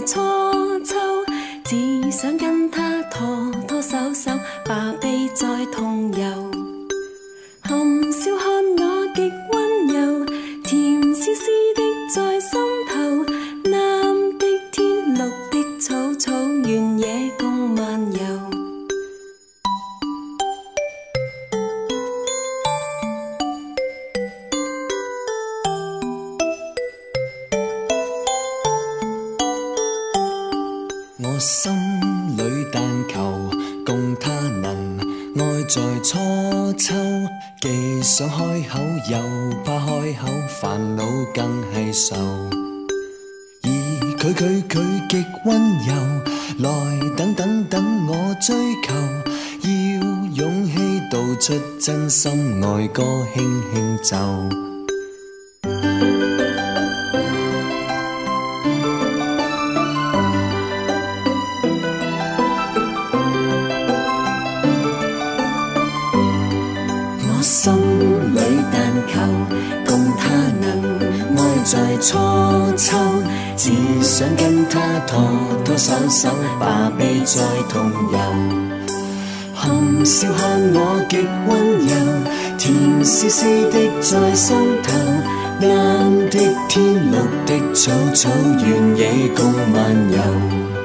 初秋，只想跟他拖拖手手，把臂再同游。含笑看我極溫柔，甜絲絲的在心頭。藍的天，綠的草草，原野共漫遊。 我心裏但求共他能愛在初秋，既想開口又怕開口，煩惱更係愁。而佢極溫柔，來等我追求，要勇氣道出真心愛歌輕輕奏。 心裏但求共他能愛在初秋，只想跟他拖拖手手，把臂再同遊。含笑看我極溫柔，甜絲絲的在心頭。藍的天，綠的草草，原野共漫遊。